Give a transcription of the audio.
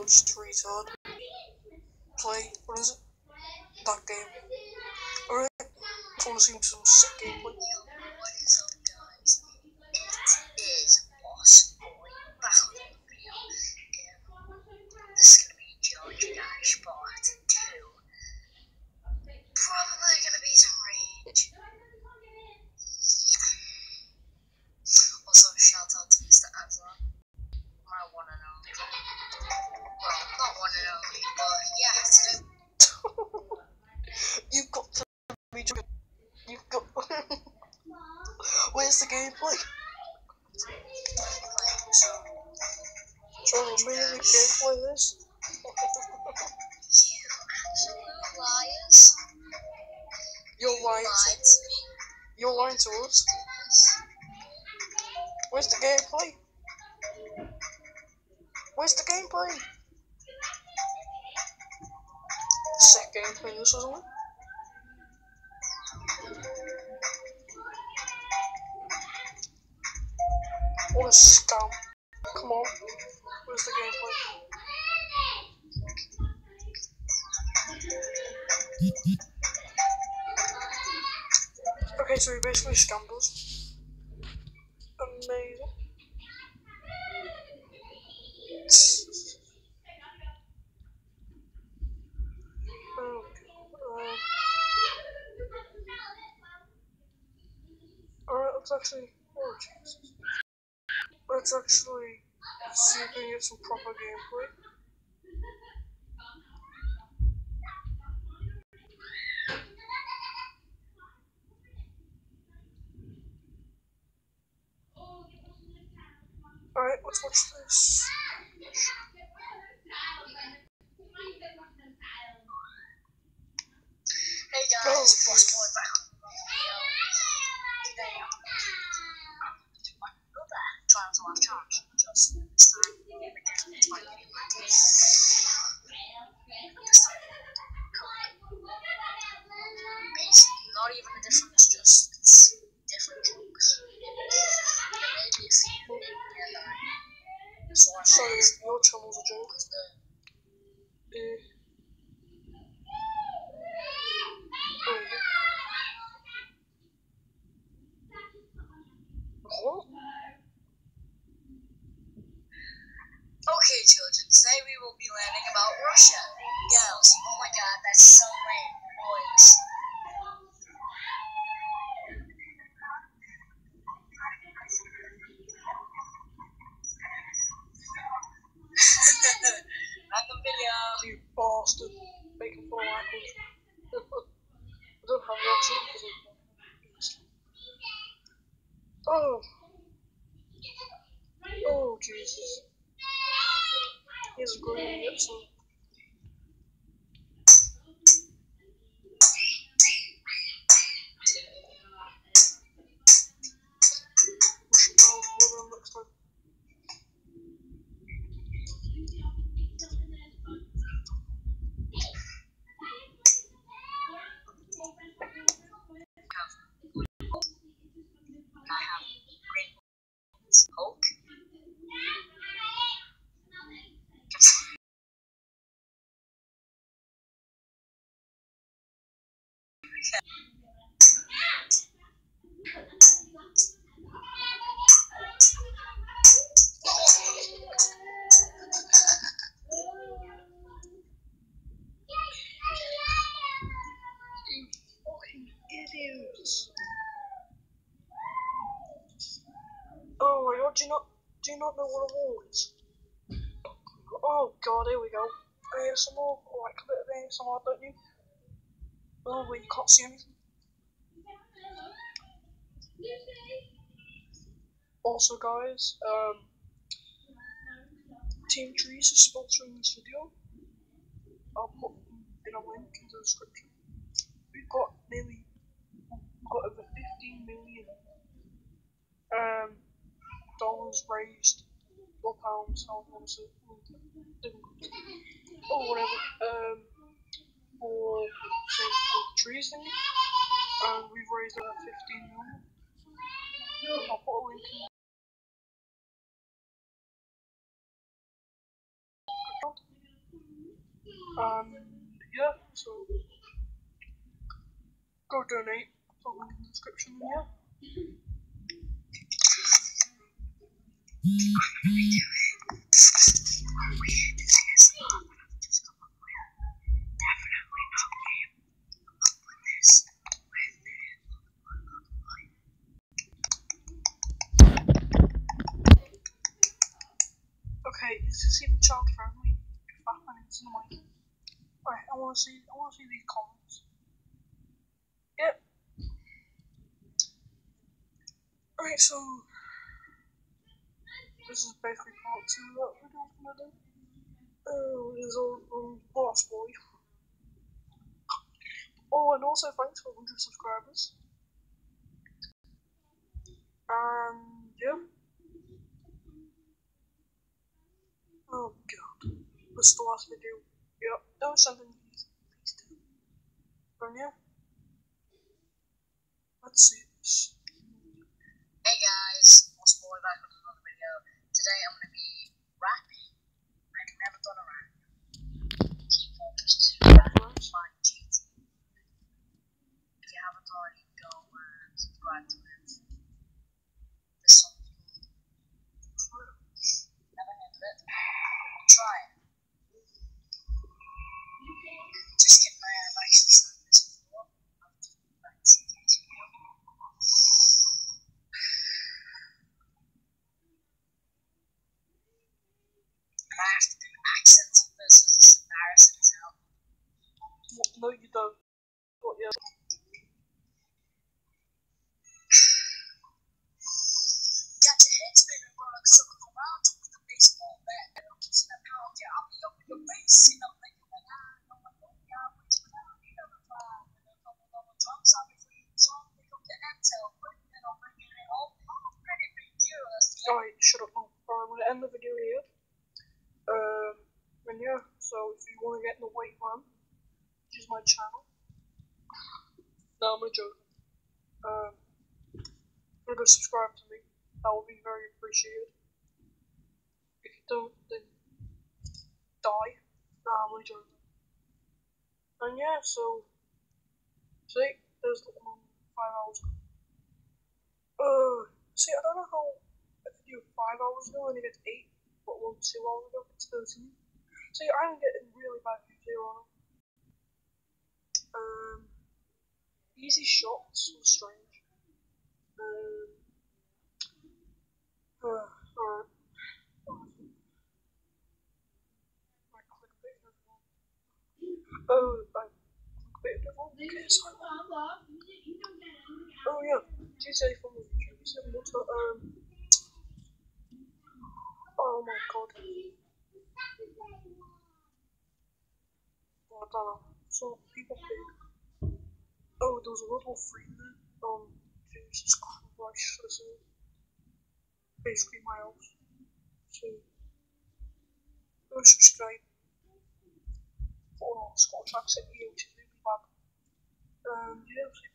just retard. Play, what is it? That game. Alright, I want to see some sick gameplay. What is up, guys? It is Boss Boy back on the video. This is gonna be George Dash Part 2. Probably gonna be some rage. Also, shout out to Mr. Azra, my one and only. Well, not one and only, but yeah, today. You've got to be joking. You've got. Where's the gameplay? Trying to make the gameplay this? You absolute liars. You're lying Lied to me. You're lying to us. Where's the gameplay? Where's the gameplay? Sick gameplay this, wasn't it? What a scam. Come on. Where's the gameplay? Okay, so he basically scammed us. Amazing. Alright, let's actually. Oh, Jesus. Let's actually see if we can get some proper gameplay. Alright, let's watch this. Hey guys, Oh, Boss Boy back on the video. Today I'm going to do another Trial to Life challenge. Just this time, we're getting into my video practice. This time, basically, not even a difference, just it's different jokes. There may be a few in here that sort of Sorry, your channel's a joke. What? Okay, children, today we will be learning about Russia. Girls, oh my god, that's so lame. Boys. Random video. You bastard. Making fun of my country. I don't have the accent because of. Oh. Oh, Jesus. Here's a good idiot, so. We should go for them next time. I have great Hulk. You fucking idiots. Oh my god, do you not know what a wall is? Oh god, here we go. ASMR, like a bit of ASMR, don't you? Oh, wait, you can't see anything. Also, guys, Team Trees is sponsoring this video. I'll put in a link in the description. We've got over 15 million dollars raised, or pounds, I want to say, or whatever, for the trees thingy, and we've raised over 15 million. I'll put a link in the description. Yeah, so go donate. I'll link in the description. Yeah. Okay, is this even child friendly? If Batman's in the mic. Alright, I wanna see these comments. Yep. Alright, so this is basically part 2 of that video I'm gonna do. It is all boss boy. Oh, and also thanks for 100 subscribers. And yeah. Oh god. This is the last video. Yep. Don't send any please do. And yeah. Let's see this. Hey guys, what's going back with another video. Today I'm gonna be rapping. I've never done a rap. pt2 by GT. If you haven't already, go subscribe to it. This song never heard of it. Try it. Just kidding, I have actually sung this before. And I have to do accents on this, it's embarrassing as hell. No, you don't. What, yeah. Got your head spinning, gonna circle around with the baseball bat. I'm kissing that pound, yeah, I'll be up in your face, and I'm making an eye. I'm like, oh, yeah, I'm waiting for that, I'll need another five. And then couple of the drums, I'll be free the song, pick up the intel, quick, and I'll bring it home. Pretty big deal, that's the Alright, shut up now. I'm gonna end the video here. And yeah, so if you wanna get in the white van, which is my channel. No, I'm a joke. Go subscribe to me. That would be very appreciated. If you don't, then die. Nah, I'm only joking. And yeah, so see, there's the one 5 hours ago. See, I don't know how if you do 5 hours ago and you get 8, but 2 hours ago it's 13. See, I'm getting really bad video on it. Easy shots was strange. Alright. I clickbait everyone. Oh, I clickbait everyone? Okay, sorry. Oh yeah, GTA from the YouTube. Oh my god. Oh, I don't know. So people pick. Oh, there was a little free there. Jesus Christ, this is basically my house. So, go subscribe. For Scotch accent here, which is really bad. Yeah,